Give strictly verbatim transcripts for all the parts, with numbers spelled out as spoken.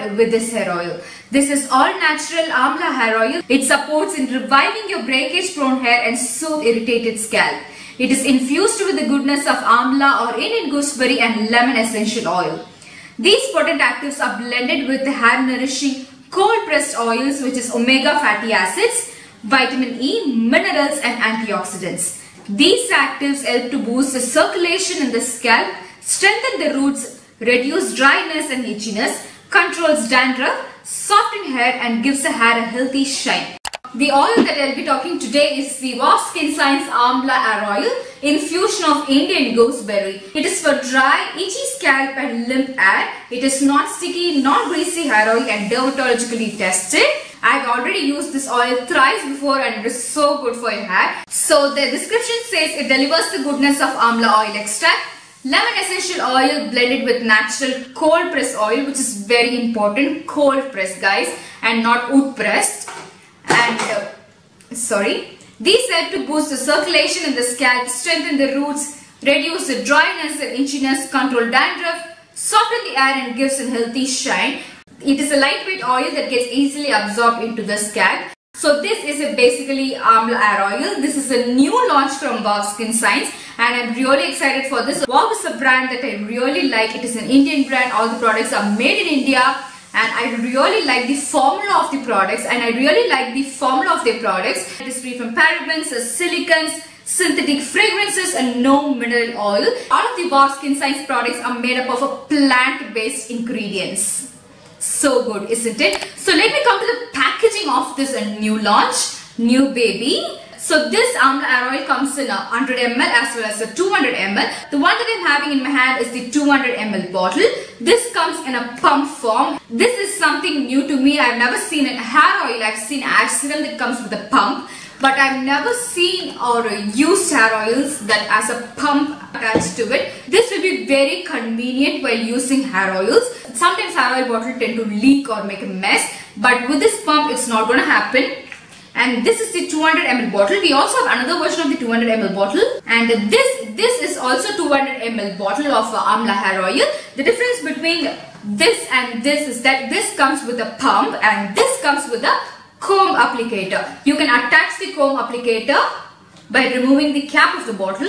scalp with this hair oil. This is all natural Amla hair oil. It supports in reviving your breakage prone hair and soothe irritated scalp. It is infused with the goodness of Amla or Indian gooseberry and lemon essential oil. These potent actives are blended with the hair nourishing cold pressed oils, which is omega fatty acids, vitamin E, minerals and antioxidants. These actives help to boost the circulation in the scalp, strengthen the roots, reduce dryness and itchiness, controls dandruff, soften hair and gives the hair a healthy shine. The oil that I will be talking today is the Wow Skin Science Amla Hair Oil, infusion of Indian gooseberry. It is for dry, itchy scalp and limp hair. It is non-sticky, non-greasy hair oil and dermatologically tested. I have already used this oil thrice before and it is so good for your hair. So the description says it delivers the goodness of Amla oil extract, lemon essential oil blended with natural cold press oil, which is very important, cold press guys, and not wood pressed. And uh, sorry, these help to boost the circulation in the scalp, strengthen the roots, reduce the dryness and itchiness, control dandruff, soften the hair and gives a healthy shine. It is a lightweight oil that gets easily absorbed into the scalp. So this is a basically Amla hair oil. This is a new launch from Wow Skin Science and I'm really excited for this. Wow is a brand that I really like. It is an Indian brand. All the products are made in India. And I really like the formula of the products and I really like the formula of their products. It is free from parabens, silicons, synthetic fragrances and no mineral oil. All of the Wow Skin Science products are made up of a plant-based ingredients. So good, isn't it? So let me come to the packaging of this new launch, new baby. So this Amla hair oil comes in a one hundred milliliters as well as a two hundred milliliters. The one that I am having in my hand is the two hundred milliliter bottle. This comes in a pump form. This is something new to me. I have never seen a hair oil. I have seen Axerum that comes with a pump. But I have never seen or used hair oils that has a pump attached to it. This will be very convenient while using hair oils. Sometimes hair oil bottles tend to leak or make a mess. But with this pump, it's not going to happen. And this is the two hundred milliliter bottle. We also have another version of the two hundred milliliter bottle. And this, this is also two hundred milliliter bottle of uh, Amla hair oil. The difference between this and this is that this comes with a pump and this comes with a comb applicator. You can attach the comb applicator by removing the cap of the bottle.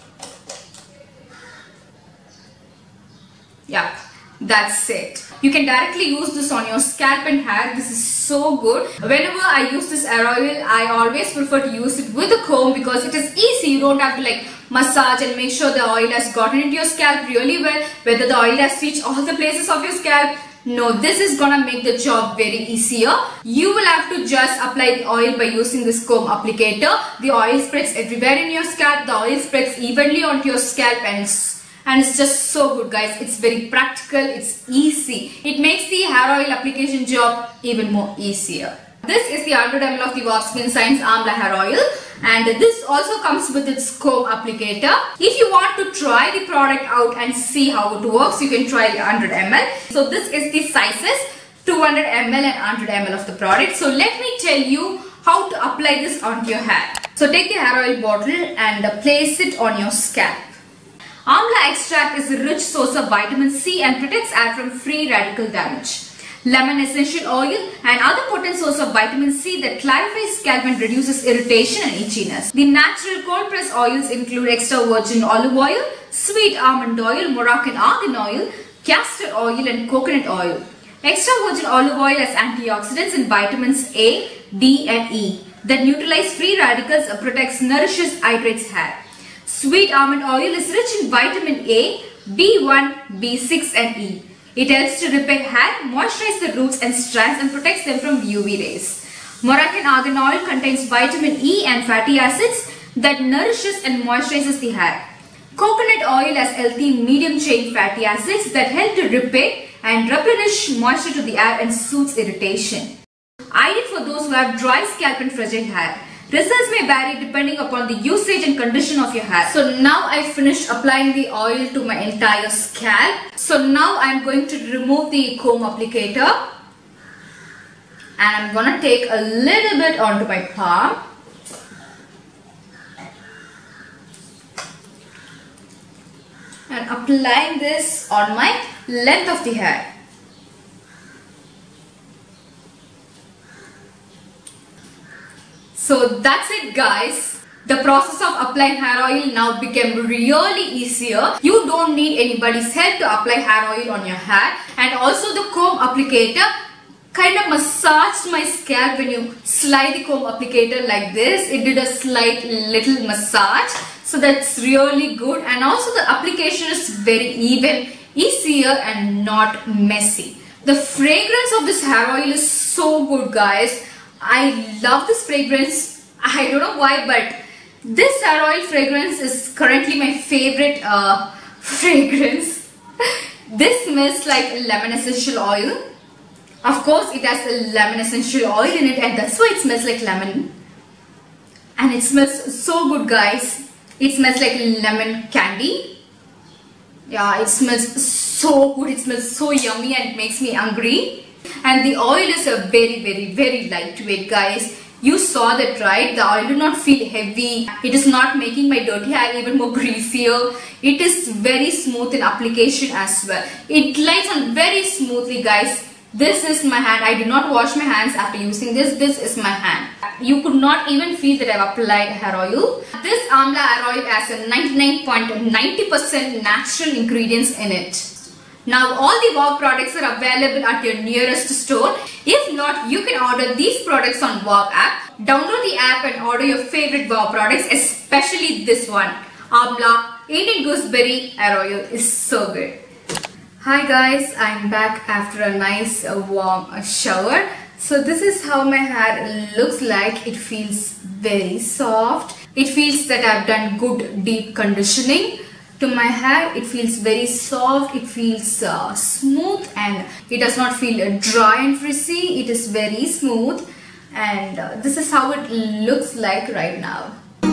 Yeah, that's it. You can directly use this on your scalp and hair. This is so good. Whenever I use this hair oil, I always prefer to use it with a comb because it is easy. You don't have to like massage and make sure the oil has gotten into your scalp really well. Whether the oil has reached all the places of your scalp. No, this is gonna make the job very easier. You will have to just apply the oil by using this comb applicator. The oil spreads everywhere in your scalp. The oil spreads evenly onto your scalp and it's And it's just so good guys. It's very practical. It's easy. It makes the hair oil application job even more easier. This is the one hundred milliliters of the Wow Skin Science Amla hair oil. And this also comes with its comb applicator. If you want to try the product out and see how it works, you can try the one hundred milliliters. So this is the sizes two hundred milliliters and one hundred milliliters of the product. So let me tell you how to apply this onto your hair. So take the hair oil bottle and place it on your scalp. Amla extract is a rich source of vitamin C and protects hair from free radical damage. Lemon essential oil and other potent source of vitamin C that clarifies scalp and reduces irritation and itchiness. The natural cold press oils include extra virgin olive oil, sweet almond oil, Moroccan argan oil, castor oil and coconut oil. Extra virgin olive oil has antioxidants and vitamins A, D and E that neutralize free radicals and protects, nourishes, hydrates hair. Sweet almond oil is rich in vitamin A, B one, B six and E. It helps to repair hair, moisturize the roots and strands and protects them from U V rays. Moroccan argan oil contains vitamin E and fatty acids that nourishes and moisturizes the hair. Coconut oil has healthy medium chain fatty acids that help to repair and replenish moisture to the hair and soothes irritation. Ideal for those who have dry scalp and fragile hair. Results may vary depending upon the usage and condition of your hair. So now I finished applying the oil to my entire scalp. So now I am going to remove the comb applicator. And I am going to take a little bit onto my palm. And applying this on my length of the hair. So that's it guys. The process of applying hair oil now became really easier. You don't need anybody's help to apply hair oil on your hair. And also the comb applicator kind of massaged my scalp. When you slide the comb applicator like this, it did a slight little massage. So that's really good. And also the application is very even, easier and not messy. The fragrance of this hair oil is so good guys. I love this fragrance. I don't know why, but this hair oil fragrance is currently my favorite uh, fragrance. This smells like lemon essential oil. Of course, it has a lemon essential oil in it, and that's why it smells like lemon. And it smells so good, guys. It smells like lemon candy. Yeah, it smells so good. It smells so yummy and it makes me hungry. And the oil is a very, very, very lightweight, guys. You saw that, right? The oil did not feel heavy. It is not making my dirty hair even more greasier. It is very smooth in application as well. It glides on very smoothly, guys. This is my hand. I did not wash my hands after using this. This is my hand. You could not even feel that I've applied hair oil. This Amla hair oil has a ninety-nine point nine zero percent natural ingredients in it. Now all the Wow products are available at your nearest store. If not, you can order these products on Wow app. Download the app and order your favorite Wow products, especially this one. Amla Indian Gooseberry Hair Oil is so good. Hi guys, I'm back after a nice uh, warm uh, shower. So this is how my hair looks like. It feels very soft. It feels that I've done good deep conditioning to my hair. It feels very soft. It feels uh, smooth, and it does not feel uh, dry and frizzy. It is very smooth, and uh, this is how it looks like right now.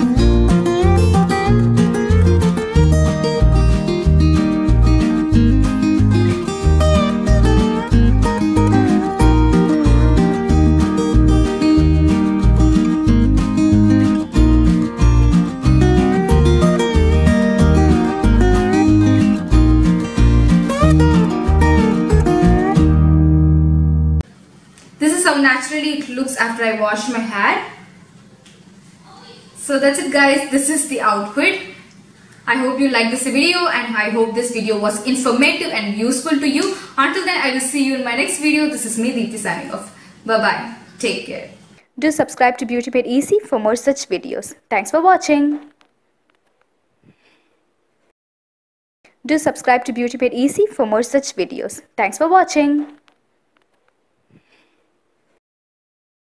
How naturally it looks after I wash my hair. So that's it guys, this is the outfit. I hope you liked this video, and I hope this video was informative and useful to you. Until then, I will see you in my next video. This is me, Deepti, signing off. Bye bye. Take care. Do subscribe to Beauty Made Easy for more such videos. Thanks for watching. Do subscribe to Beauty Made Easy for more such videos. Thanks for watching.